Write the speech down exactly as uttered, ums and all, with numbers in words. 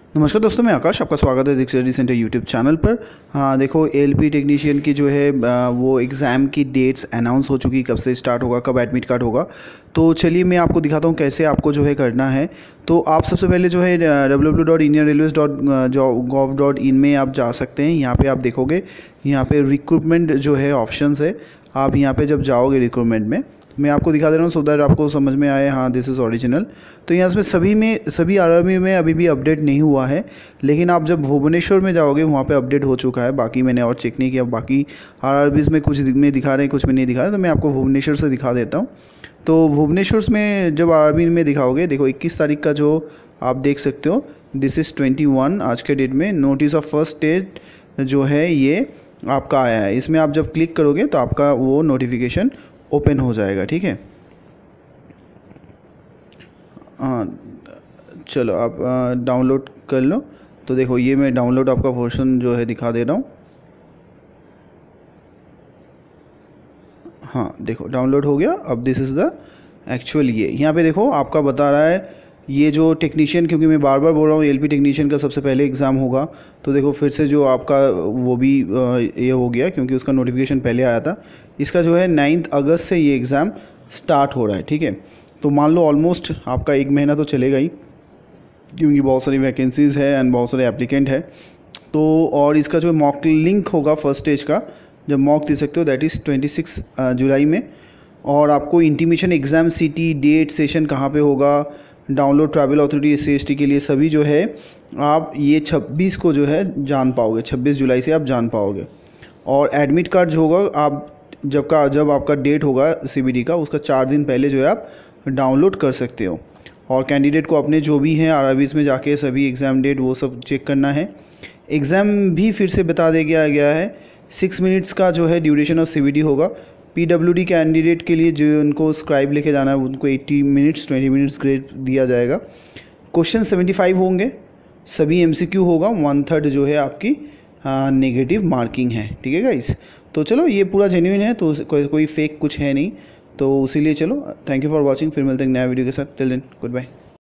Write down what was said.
नमस्कार दोस्तों, मैं आकाश, आपका स्वागत है Diksha study centre YouTube channel पर। हाँ देखो, एलपी टेक्नीशियन की जो है वो एग्ज़ाम की डेट्स अनाउंस हो चुकी, कब से स्टार्ट होगा, कब एडमिट कार्ड होगा। तो चलिए मैं आपको दिखाता हूँ कैसे आपको जो है करना है। तो आप सबसे पहले जो है W W W dot Indian railways dot gov dot in में आप जा सकते हैं। यहाँ पे आप देखोगे, यहाँ पे रिक्रूटमेंट जो है ऑप्शंस है। आप यहाँ पे जब जाओगे रिक्रूटमेंट में, मैं आपको दिखा दे रहा हूँ सो दैट आपको समझ में आए। हाँ, दिस इज़ ओरिजिनल। तो यहाँ पे सभी में सभी आरआरबी में अभी भी अपडेट नहीं हुआ है, लेकिन आप जब भुवनेश्वर में जाओगे वहाँ पे अपडेट हो चुका है। बाकी मैंने और चेक नहीं किया, बाकी आरआरबीज़ में कुछ में दिखा रहे हैं, कुछ में नहीं दिखा रहे। तो मैं आपको भुवनेश्वर से दिखा देता हूँ। तो भुवनेश्वर में जब आरआरबी में दिखाओगे, देखो इक्कीस तारीख का जो आप देख सकते हो, दिस इज़ ट्वेंटी वन आज के डेट में नोटिस ऑफ फर्स्ट स्टेट जो है ये आपका आया है। इसमें आप जब क्लिक करोगे तो आपका वो नोटिफिकेशन ओपन हो जाएगा। ठीक है, हाँ चलो आप डाउनलोड कर लो। तो देखो ये मैं डाउनलोड आपका वर्जन जो है दिखा दे रहा हूँ। हाँ देखो डाउनलोड हो गया। अब दिस इज़ द एक्चुअल, ये यहाँ पे देखो आपका बता रहा है ये जो टेक्नीशियन, क्योंकि मैं बार बार बोल रहा हूँ एलपी टेक्नीशियन का सबसे पहले एग्ज़ाम होगा। तो देखो फिर से जो आपका वो भी ये हो गया, क्योंकि उसका नोटिफिकेशन पहले आया था। इसका जो है नाइन्थ अगस्त से ये एग्ज़ाम स्टार्ट हो रहा है। ठीक है, तो मान लो ऑलमोस्ट आपका एक महीना तो चलेगा ही, क्योंकि बहुत सारी वैकेंसीज़ है एंड बहुत सारे एप्लीकेंट है। तो और इसका जो मॉक लिंक होगा फर्स्ट स्टेज का, जब मॉक दे सकते हो, that is twenty six July में। और आपको intimation exam, city, date, session कहाँ पे होगा, download travel authority S C S T के लिए सभी जो है आप ये छब्बीस को जो है जान पाओगे। छब्बीस जुलाई से आप जान पाओगे। और एडमिट कार्ड जो होगा, आप जब का जब आपका डेट होगा सीबीटी का, उसका चार दिन पहले जो है आप डाउनलोड कर सकते हो। और कैंडिडेट को अपने जो भी हैं आरआरबीज़ में जाके सभी एग्ज़ाम डेट वो सब चेक करना है। एग्ज़ाम भी फिर से बता दिया गया गया है, सिक्स मिनट्स का जो है ड्यूरेशन ऑफ सीबीटी होगा। पीडब्ल्यूडी कैंडिडेट के लिए जो उनको स्क्राइब लेके जाना है उनको अस्सी मिनट्स ट्वेंटी मिनट्स ग्रेड दिया जाएगा। क्वेश्चन पचहत्तर होंगे, सभी एमसीक्यू होगा। वन थर्ड जो है आपकी नेगेटिव मार्किंग है। ठीक है गाइस, तो चलो ये पूरा जेन्युइन है, तो कोई कोई फेक कुछ है नहीं। तो इसीलिए चलो, थैंक यू फॉर वॉचिंग। फिर मिलते हैं नया वीडियो के साथ। Till then good bye.